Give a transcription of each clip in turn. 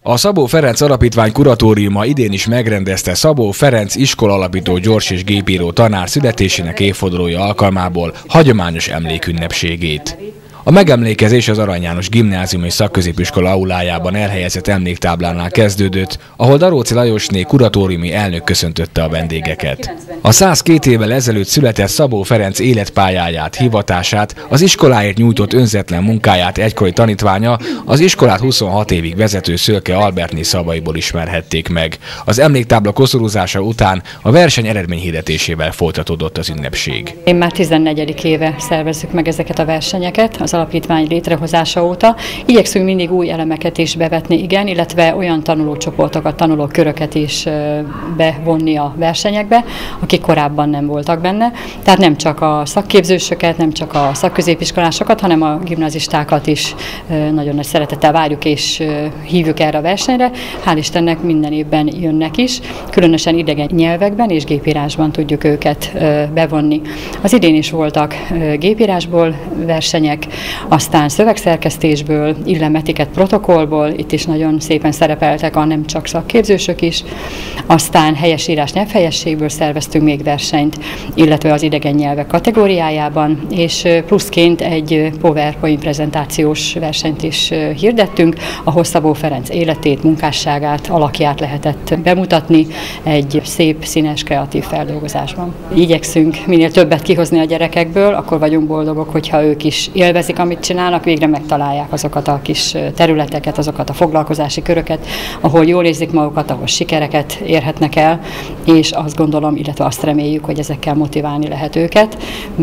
A Szabó Ferenc Alapítvány kuratóriuma idén is megrendezte Szabó Ferenc iskolalapító gyors- és gépíró tanár születésének évfordulója alkalmából hagyományos emlékünnepségét. A megemlékezés az Arany János Gimnázium és Szakközépiskola aulájában elhelyezett emléktáblánál kezdődött, ahol Daróczy Lajosné kuratóriumi elnök köszöntötte a vendégeket. A 102 évvel ezelőtt született Szabó Ferenc életpályáját, hivatását, az iskoláért nyújtott önzetlen munkáját egykori tanítványa, az iskolát 26 évig vezető Szölke Albertné szavaiból ismerhették meg. Az emléktábla koszorúzása után a verseny eredményhirdetésével folytatódott az ünnepség. Én már 14. éve szervezzük meg ezeket a versenyeket az alapítvány létrehozása óta. Igyekszünk mindig új elemeket is bevetni, igen, illetve olyan tanulócsoportokat, tanulóköröket is bevonni a versenyekbe, akik korábban nem voltak benne. Tehát nem csak a szakképzősöket, nem csak a szakközépiskolásokat, hanem a gimnazistákat is nagyon nagy szeretettel várjuk és hívjuk erre a versenyre. Hál' Istennek minden évben jönnek is, különösen idegen nyelvekben és gépírásban tudjuk őket bevonni. Az idén is voltak gépírásból versenyek, aztán szövegszerkesztésből, illemetiket protokollból, itt is nagyon szépen szerepeltek a nem csak szakképzősök is, aztán helyesírás nyelvhelyességből szerveztünk még versenyt, illetve az idegen nyelvek kategóriájában, és pluszként egy PowerPoint prezentációs versenyt is hirdettünk, ahol Szabó Ferenc életét, munkásságát, alakját lehetett bemutatni egy szép, színes, kreatív feldolgozásban. Igyekszünk minél többet kihozni a gyerekekből, akkor vagyunk boldogok, hogyha ők is élvezik, amit csinálnak, végre megtalálják azokat a kis területeket, azokat a foglalkozási köröket, ahol jól érzik magukat, ahol sikereket érhetnek el, és azt gondolom, illetve azt reméljük, hogy ezekkel motiválni lehet őket,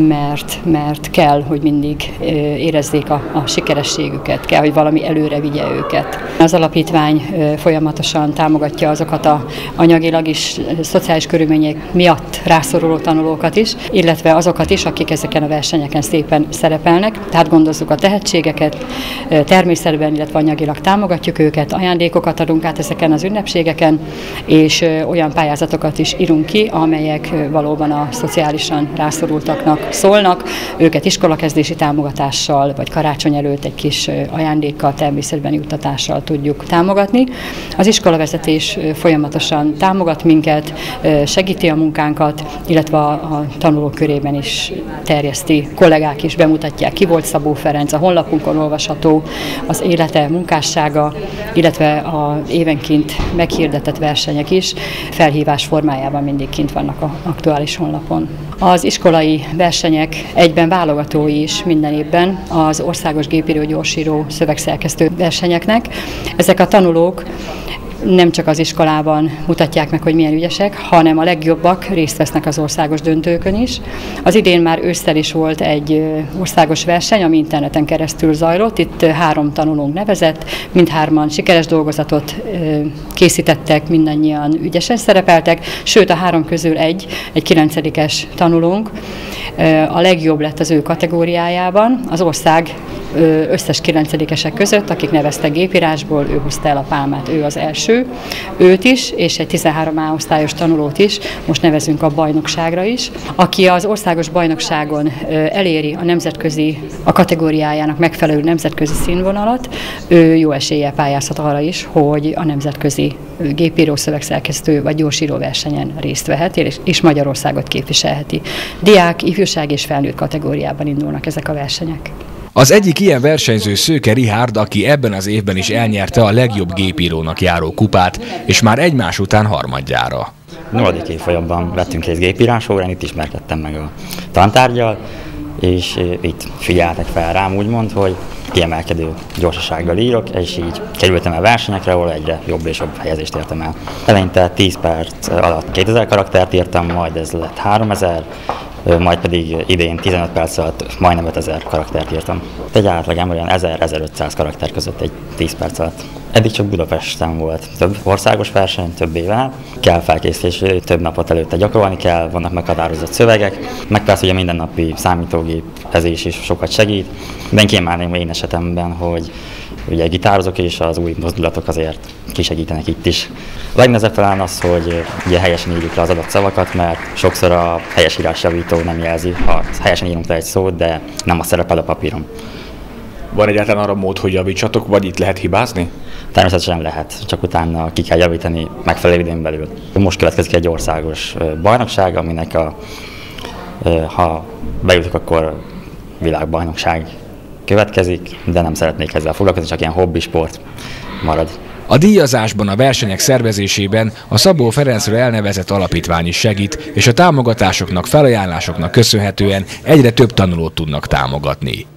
mert kell, hogy mindig érezzék a sikerességüket, kell, hogy valami előre vigye őket. Az alapítvány folyamatosan támogatja azokat a anyagilag is, szociális körülmények miatt rászoruló tanulókat is, illetve azokat is, akik ezeken a versenyeken szépen szerepelnek. Tehát gondozzuk a tehetségeket, természetben, illetve anyagilag támogatjuk őket, ajándékokat adunk át ezeken az ünnepségeken, és olyan pályázatokat is írunk ki, amelyek valóban a szociálisan rászorultaknak szólnak, őket iskolakezdési támogatással, vagy karácsony előtt egy kis ajándékkal, természetben juttatással tudjuk támogatni. Az iskolavezetés folyamatosan támogat minket, segíti a munkánkat, illetve a tanulók körében is terjeszti, kollégák is bemutatják, ki volt Szabó Ferenc, a honlapunkon olvasható az élete, munkássága, illetve az évenként meghirdetett versenyek is felhívás formájában mindig kint vannak az aktuális honlapon. Az iskolai versenyek egyben válogatói is minden évben az országos gépíró, gyorsíró, szövegszerkesztő versenyeknek. Ezek a tanulók nem csak az iskolában mutatják meg, hogy milyen ügyesek, hanem a legjobbak részt vesznek az országos döntőkön is. Az idén már ősszel is volt egy országos verseny, ami interneten keresztül zajlott. Itt 3 tanulónk nevezett, mindhárman sikeres dolgozatot készítettek, mindannyian ügyesen szerepeltek, sőt a 3 közül egy 9-es tanulónk a legjobb lett az ő kategóriájában, az ország összes 9-esek között, akik neveztek gépírásból, ő hozta el a pálmát, ő az első, őt is, és egy 13A osztályos tanulót is, most nevezünk a bajnokságra is. Aki az országos bajnokságon eléri a kategóriájának megfelelő nemzetközi színvonalat, ő jó eséllyel pályázhat arra is, hogy a nemzetközi gépíró, szövegszerkesztő vagy gyorsíró versenyen részt vehet, és Magyarországot képviselheti. Diák, ifjúság és felnőtt kategóriában indulnak ezek a versenyek. Az egyik ilyen versenyző Szőke Richárd, aki ebben az évben is elnyerte a legjobb gépírónak járó kupát, és már egymás után harmadjára. 8. évfolyamban vettünk részt gépírás órán, itt ismerkedtem meg a tantárgyal, és itt figyeltek fel rám úgymond, hogy kiemelkedő gyorsasággal írok, és így kerültem el versenyekre, ahol egyre jobb és jobb helyezést értem el. Eleinte 10 perc alatt 2000 karaktert írtam, majd ez lett 3000, majd pedig idén 15 perc alatt majdnem 5000 karaktert írtam. Egy átlagem olyan 1000-1500 karakter között egy 10 perc alatt. Eddig csak Budapesten volt több országos verseny, több éve. Kell felkészítés, több napot előtte gyakorolni kell, vannak meghatározott szövegek, meg persze ugye mindennapi számítógépezés is sokat segít. De én kiemelném én esetemben, hogy ugye gitározok és az új mozdulatok azért kisegítenek itt is. A legnehezebb talán az, hogy ugye helyesen írjuk le az adott szavakat, mert sokszor a helyesírásjavító nem jelzi, ha helyesen írunk le egy szót, de nem az szerepel a papíron. Van egyáltalán arra mód, hogy javítsatok, vagy itt lehet hibázni? Természetesen lehet, csak utána ki kell javítani megfelelő időn belül. Most következik egy országos bajnokság, aminek ha bejutok, akkor világbajnokság következik, de nem szeretnék ezzel foglalkozni, csak ilyen hobbisport marad. A díjazásban, a versenyek szervezésében a Szabó Ferencről elnevezett alapítvány is segít, és a támogatásoknak, felajánlásoknak köszönhetően egyre több tanulót tudnak támogatni.